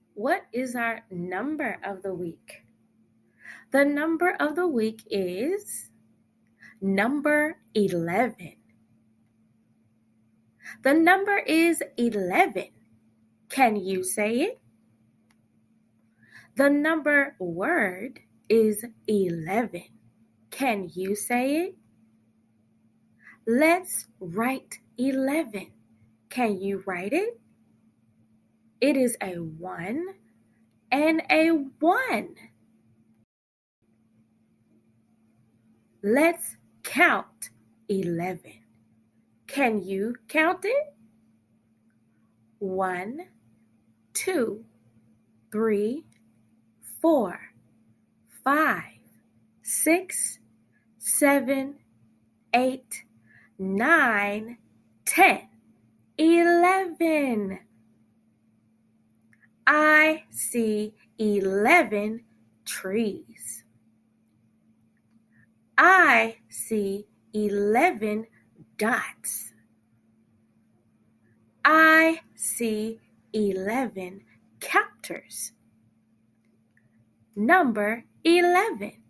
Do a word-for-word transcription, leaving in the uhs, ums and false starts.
What is our number of the week? The number of the week is number eleven. The number is eleven. Can you say it? The number word is eleven. Can you say it? Let's write eleven. Can you write it? It is a one and a one. Let's count eleven. Can you count it? One, two, three, four, five, six, seven, eight, nine, ten, eleven. I see eleven trees. I see eleven dots. I see eleven counters. Number eleven.